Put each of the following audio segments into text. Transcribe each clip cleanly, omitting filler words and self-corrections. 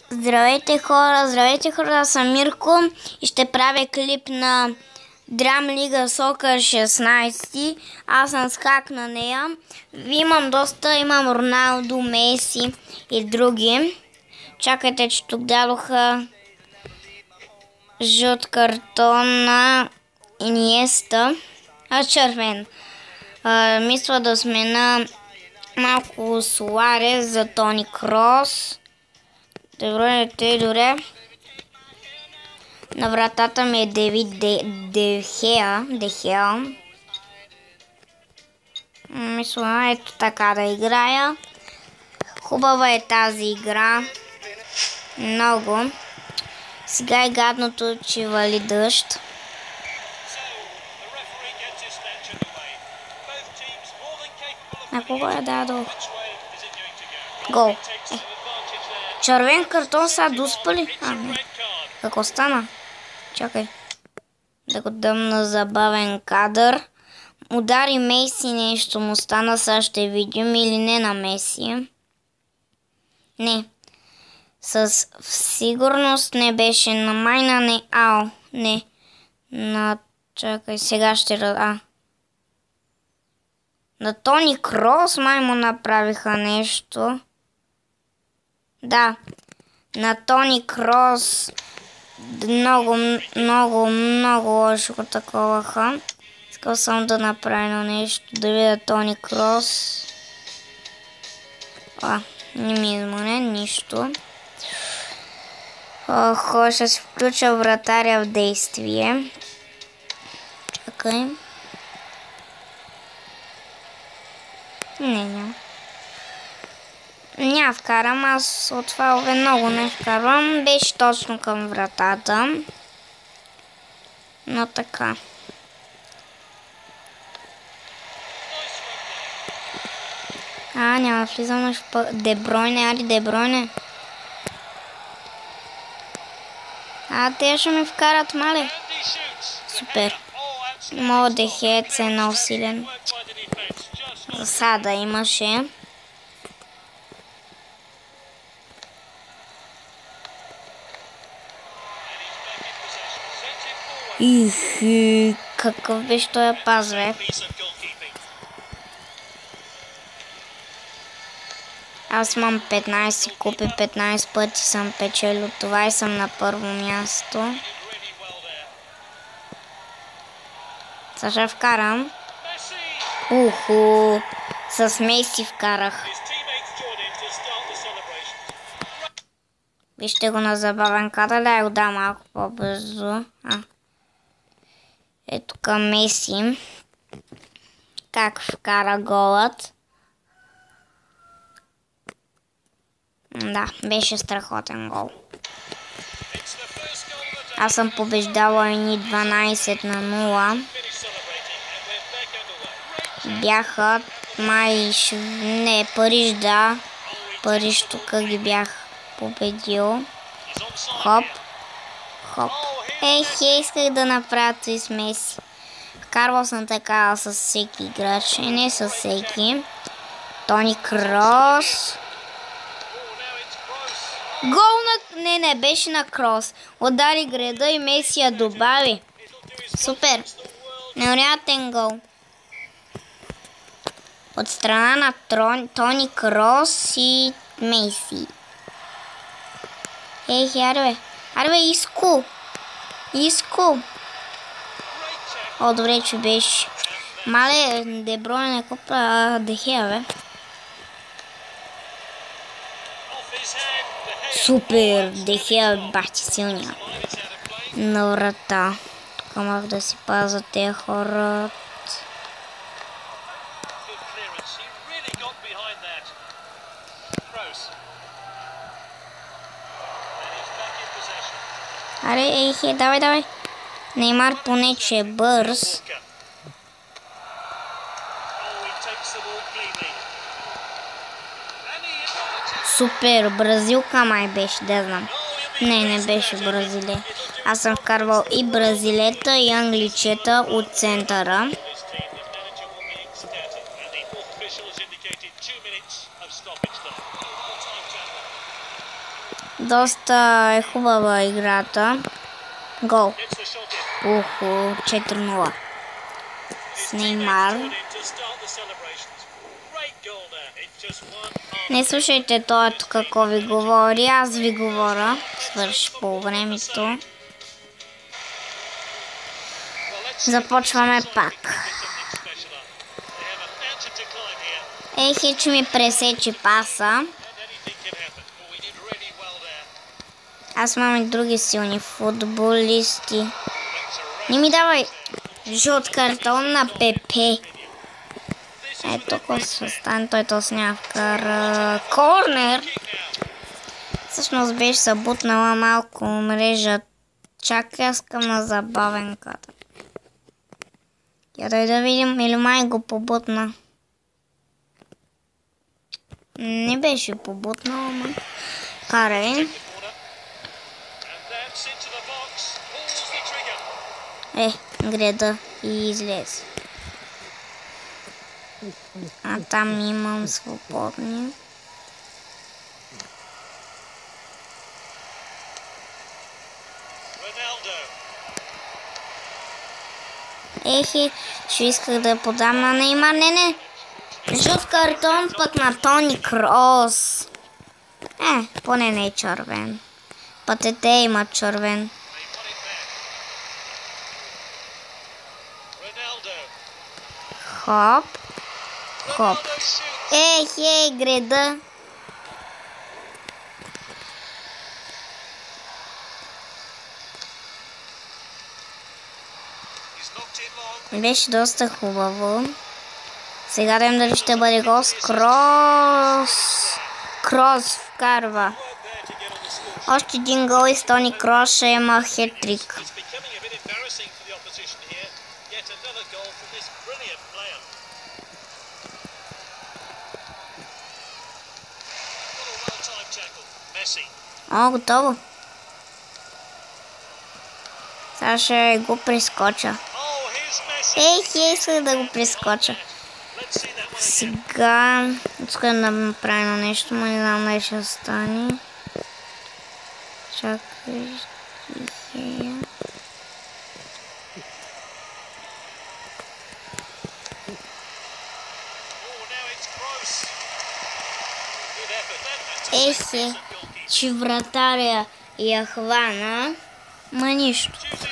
Здравейте хора, аз съм Мирко и ще правя клип на Драм Лига Сокър 16. Аз съм с хак на нея. Имам Роналдо, Меси и други. Чакайте, че тук дадоха жълт картон на Иниеста, червен. Мисля да смена малко Суарес за Тони Крос. Добре. На вратата ми е Девид Дехеа. Мисля, ето така да играя. Хубава е тази игра. Много. Сега е гадното, че вали дъжд. На кого я дадох? Гол. Червен картон са доспали? Не. Какво стана? Чакай. Да го дам на забавен кадър. Удари Меси, нещо му стана, сега ще видим или не на Меси. Не. Със сигурност не беше на Майна, не. Не. Чакай, сега ще... На Тони Крос май му направиха нещо. Да. На Тони Крос много лошо го таковаха. Искал съм да направя нещо, да видя Тони Крос. Не ми измъне нищо. Ще се включа вратаря в действие. Чакай. Няма. Няма вкарам, аз от фалове много не вкарвам. Беше точно към вратата. Но така. Няма да влизам в Дебройне. Те ще ми вкарат, мале. Супер. Моят Дехец е много силен. Засада имаше. Какъв беше този пас, бе? Аз имам 15 купи, 15 пъти съм печелил това и съм на първо място. Сега ще вкарам. С Меси вкарах. Вижте го на забавен кадър, да го дам малко по-бързо. Ето към Меси. Как вкара голът. Да, беше страхотен гол. Аз съм побеждала едни 12-0. Бяха Париж, да. Париж тук ги бях победил. Хоп. Исках да направя това с Меси. Вкарвал съм така с всеки играч, не с всеки. Тони Крос. Гол не беше на Крос. Удари града и Меси я добави. Супер. Невероятен гол. От страна на Тони Крос и Меси. Арбе, Иско. Добре, че беше. Мале, Дебройне не купа Дехеа, бе. Супер, Дехеа бахти силния. На врата. Тук мах да си пазят тези хора. Давай. Неймар поне, че е бърз. Супер, бразилка май беше, да знам. Не беше бразиле. Аз съм вкарвал и бразилета, и англичета от центъра. Доста е хубава играта. Гол. 4-0. С Неймар. Не слушайте той тук какво ви говори. Аз ви говоря. Свърши по времето. Започваме пак. Хич ми пресечи паса. Аз имам и други силни футболисти. Не ми давай жълт картон на Пепе. Ето какво ще стане. Той то няма вкара. Корнер! Всъщност беше събутнала малко мрежа. Чакай, аз искам на забавенката. Я да видим, или май го побутна. Не беше побутнала, ама. Карай. Греда и излезе. А там имам свободни. Ще исках да подам на Неймар. Не. Жълт картон пък на Тони Крос. Поне не е червен. Пътете имат червен. Хоп. Греда. Беше доста хубаво. Сега дадем дали ще бъде гол с Крос вкарва. Още един гол и с Тони Крос ще има хет-трик. Готово. Сега ще го прескоча. Исках да го прескоча. Сега искам да направим нещо, но не знам дали ще стане. Чакай. Че вратаря я хвана, ма нищо.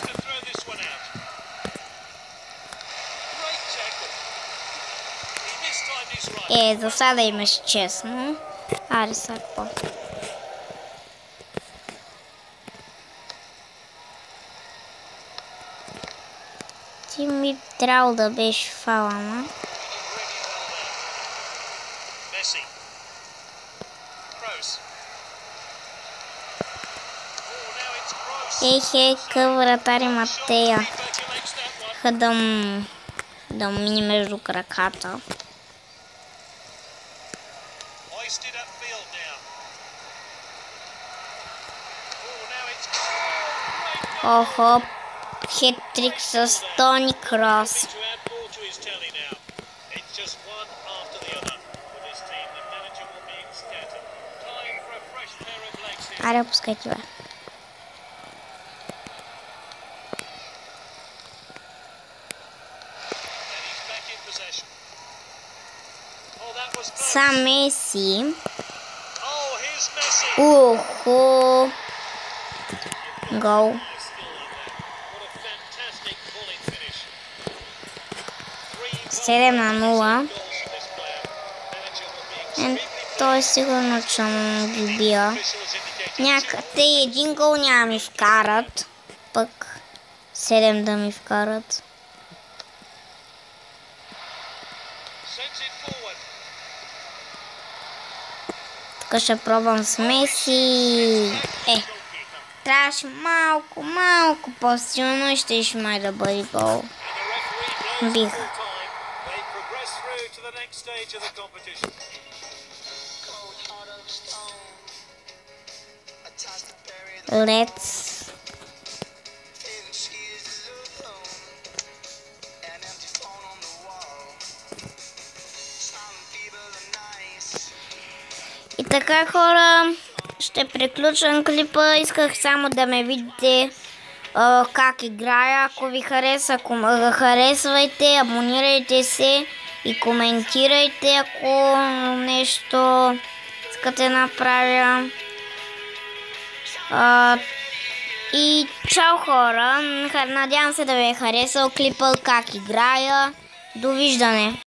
За сега имаш честно. Аре сега какво? Ти ми трябва да беше фалана. Къв вратари Матея. Да мини между краката. Хет-трик с Тони Крос. Аре, пускай това. Сам Меси. Гол. Седем на 0. Той сигурно, че ги бия. Някъде един гол няма ми вкарат. Пък 7 да ми вкарат. Тук ще пробвам с Меси. Трябваше малко по-силно и ще май да бъде гол. Бих. Let's. И така, хора, ще приключвам клипа. Исках само да ме видите как играя. Ако ви хареса, харесвайте, абонирайте се и коментирайте, ако нещо искате да направя. И чао хора, надявам се да ви е харесал клипа как играя. Довиждане!